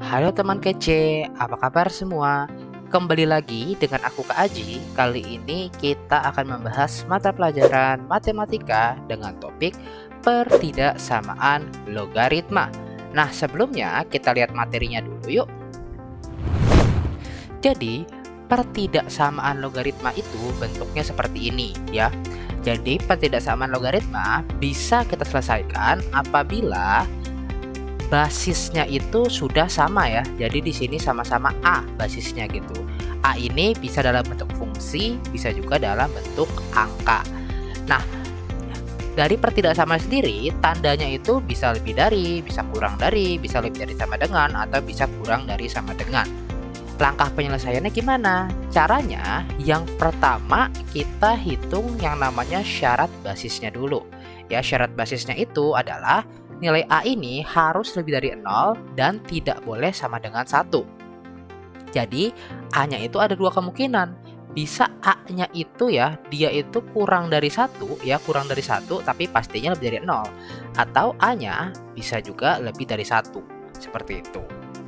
Halo teman kece, apa kabar semua? Kembali lagi dengan aku Kak Aji. Kali ini kita akan membahas mata pelajaran matematika dengan topik pertidaksamaan logaritma. Nah, sebelumnya kita lihat materinya dulu yuk. Jadi, pertidaksamaan logaritma itu bentuknya seperti ini ya. Jadi, pertidaksamaan logaritma bisa kita selesaikan apabila basisnya itu sudah sama ya. Jadi di sini sama-sama A basisnya gitu. A ini bisa dalam bentuk fungsi, bisa juga dalam bentuk angka. Nah, dari pertidaksamaan sendiri, tandanya itu bisa lebih dari, bisa kurang dari, bisa lebih dari sama dengan, atau bisa kurang dari sama dengan. Langkah penyelesaiannya gimana? Caranya, yang pertama kita hitung yang namanya syarat basisnya dulu. Ya, syarat basisnya itu adalah nilai A ini harus lebih dari 0 dan tidak boleh sama dengan 1. Jadi, A-nya itu ada dua kemungkinan. Bisa A-nya itu ya, dia itu kurang dari 1, ya kurang dari 1, tapi pastinya lebih dari 0. Atau A-nya bisa juga lebih dari 1, seperti itu.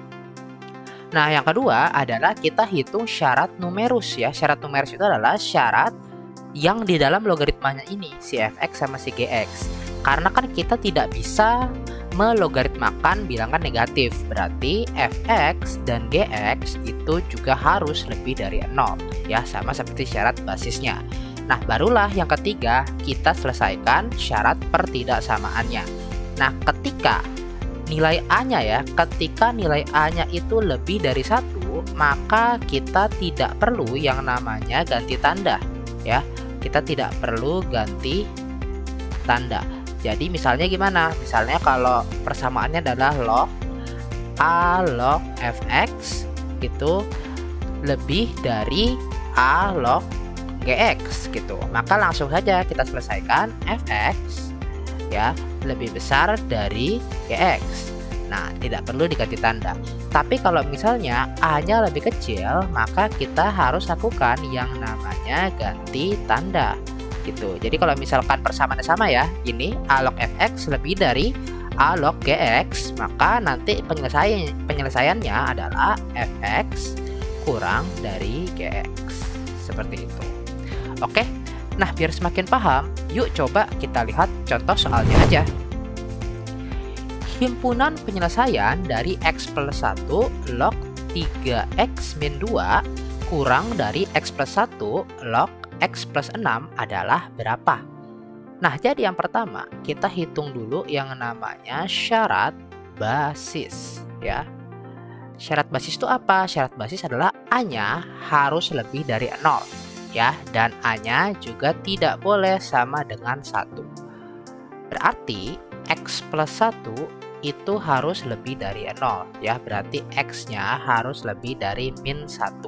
Nah, yang kedua adalah kita hitung syarat numerus ya. Syarat numerus itu adalah syarat yang di dalam logaritmanya ini, si fx sama si gx. Karena kan kita tidak bisa melogaritmakan bilangan negatif, berarti fx dan gx itu juga harus lebih dari 0 ya, sama seperti syarat basisnya. Nah, barulah yang ketiga kita selesaikan syarat pertidaksamaannya. Nah, ketika nilai A-nya ya, ketika nilai A-nya itu lebih dari 1, maka kita tidak perlu yang namanya ganti tanda ya. Kita tidak perlu ganti tanda. Jadi misalnya gimana? Misalnya kalau persamaannya adalah log A log fx itu lebih dari A log gx gitu. Maka langsung saja kita selesaikan fx ya lebih besar dari gx. Nah, tidak perlu diganti tanda. Tapi kalau misalnya A-nya lebih kecil, maka kita harus lakukan yang namanya ganti tanda gitu. Jadi kalau misalkan persamaannya sama ya, ini A log fx lebih dari A log gx, maka nanti penyelesaiannya adalah fx kurang dari gx. Seperti itu. Oke. Nah, biar semakin paham, yuk coba kita lihat contoh soalnya aja. Himpunan penyelesaian dari x plus 1 log 3x min 2 kurang dari x plus 1 log x plus 6 adalah berapa? Nah, jadi yang pertama kita hitung dulu yang namanya syarat basis ya. Syarat basis itu apa? Syarat basis adalah A-nya harus lebih dari 0 ya, dan A-nya juga tidak boleh sama dengan 1. Berarti x plus 1 itu harus lebih dari 0 ya, berarti x-nya harus lebih dari min 1.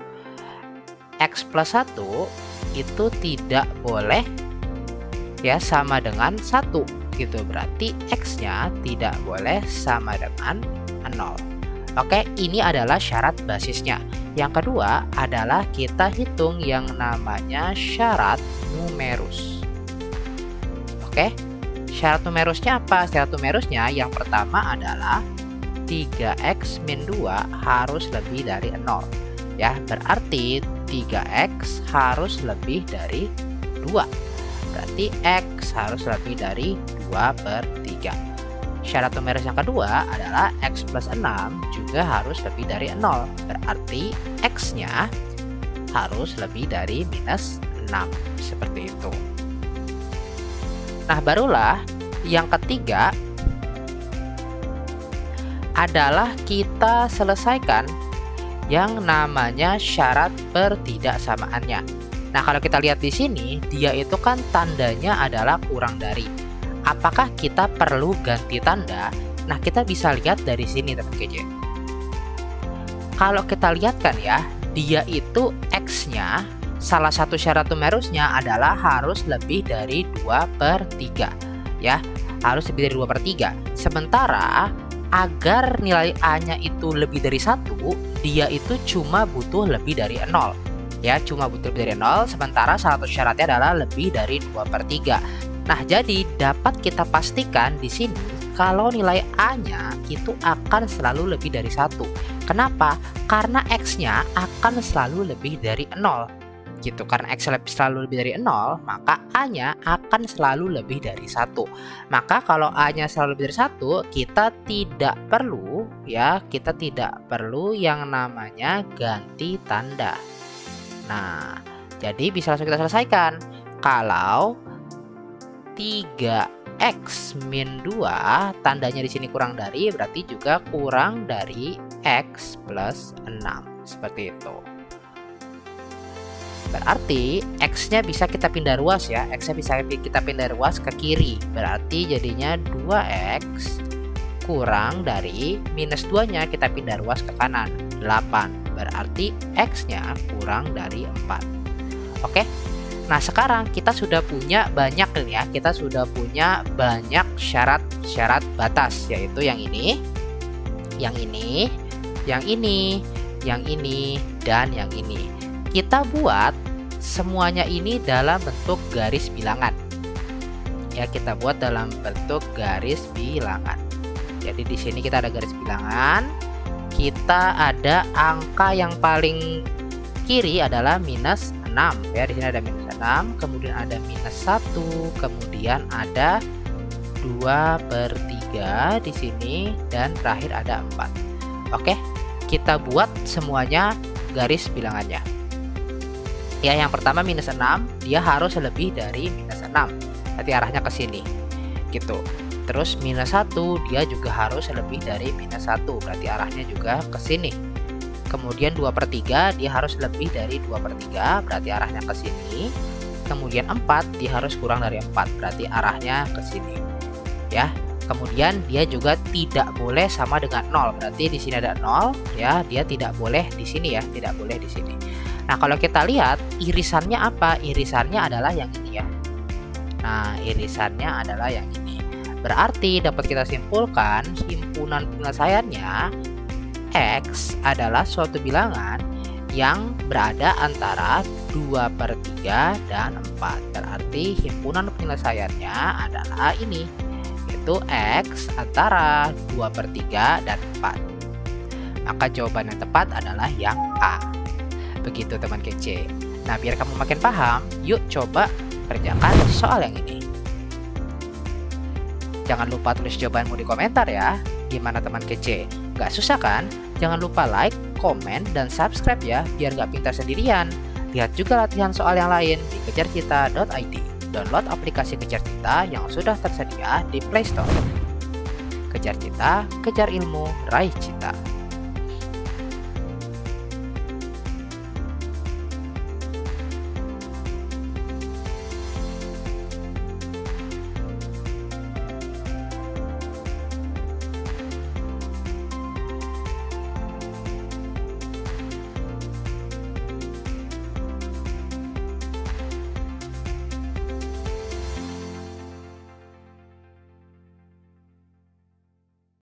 X plus 1 itu tidak boleh ya sama dengan 1 gitu, berarti x-nya tidak boleh sama dengan 0. Oke, ini adalah syarat basisnya. Yang kedua adalah kita hitung yang namanya syarat numerus. Oke, syarat numerusnya apa? Syarat numerusnya yang pertama adalah 3x min 2 harus lebih dari 0 ya, berarti 3x harus lebih dari 2, berarti x harus lebih dari 2/3. Syarat numerus yang kedua adalah x plus 6 juga harus lebih dari 0, berarti x-nya harus lebih dari minus 6, seperti itu. Nah, barulah yang ketiga adalah kita selesaikan yang namanya syarat pertidaksamaannya. Nah, kalau kita lihat di sini, dia itu kan tandanya adalah kurang dari. Apakah kita perlu ganti tanda? Nah, kita bisa lihat dari sini teman kece. Kalau kita lihat kan ya, dia itu x-nya, salah satu syarat numerusnya adalah harus lebih dari 2/3 ya, harus lebih dari 2/3. Sementara agar nilai A-nya itu lebih dari 1, dia itu cuma butuh lebih dari 0 ya, cuma butuh lebih dari 0, sementara salah satu syaratnya adalah lebih dari 2/3. Nah, jadi dapat kita pastikan di sini kalau nilai A-nya itu akan selalu lebih dari 1. Kenapa? Karena X-nya akan selalu lebih dari 0. Gitu, karena X selalu lebih dari 0, maka A-nya akan selalu lebih dari 1. Maka kalau A-nya selalu lebih dari 1, kita tidak perlu yang namanya ganti tanda. Nah, jadi bisa langsung kita selesaikan. Kalau 3x min 2 tandanya di sini kurang dari, berarti juga kurang dari x plus 6. Seperti itu. Berarti X-nya bisa kita pindah ruas ya. X-nya bisa kita pindah ruas ke kiri. Berarti jadinya 2X kurang dari minus 2-nya kita pindah ruas ke kanan. 8. Berarti X-nya kurang dari 4. Oke. Nah, sekarang kita sudah punya banyak nih ya. Kita sudah punya banyak syarat-syarat batas, yaitu yang ini, yang ini, yang ini, yang ini, dan yang ini. Kita buat semuanya ini dalam bentuk garis bilangan. Ya, kita buat dalam bentuk garis bilangan. Jadi di sini kita ada garis bilangan. Kita ada angka yang paling kiri adalah minus 6 ya. Di sini ada minus 6, kemudian ada minus 1, kemudian ada 2/3 di sini, dan terakhir ada 4. Oke, kita buat semuanya garis bilangannya. Ya, yang pertama minus 6, dia harus lebih dari minus 6. Nanti arahnya ke sini. Gitu. Terus minus 1, dia juga harus lebih dari minus 1. Berarti arahnya juga ke sini. Kemudian 2/3, dia harus lebih dari 2/3. Berarti arahnya ke sini. Kemudian 4, dia harus kurang dari 4. Berarti arahnya ke sini. Ya. Kemudian dia juga tidak boleh sama dengan 0. Berarti di sini ada 0, ya. Dia tidak boleh di sini ya, tidak boleh di sini. Nah, kalau kita lihat irisannya apa? Irisannya adalah yang ini ya. Nah, irisannya adalah yang ini. Berarti dapat kita simpulkan himpunan penyelesaiannya X adalah suatu bilangan yang berada antara 2/3 dan 4. Berarti himpunan penyelesaiannya adalah ini, yaitu X antara 2/3 dan 4. Maka jawaban yang tepat adalah yang A. Begitu teman kece. Nah, biar kamu makin paham, yuk coba kerjakan soal yang ini. Jangan lupa tulis jawabanmu di komentar ya. Gimana teman kece? Gak susah kan? Jangan lupa like, komen, dan subscribe ya, biar gak pintar sendirian. Lihat juga latihan soal yang lain di kejarcita.id. Download aplikasi Kejar Cita yang sudah tersedia di Play Store. Kejar Cita, kejar ilmu, raih cita.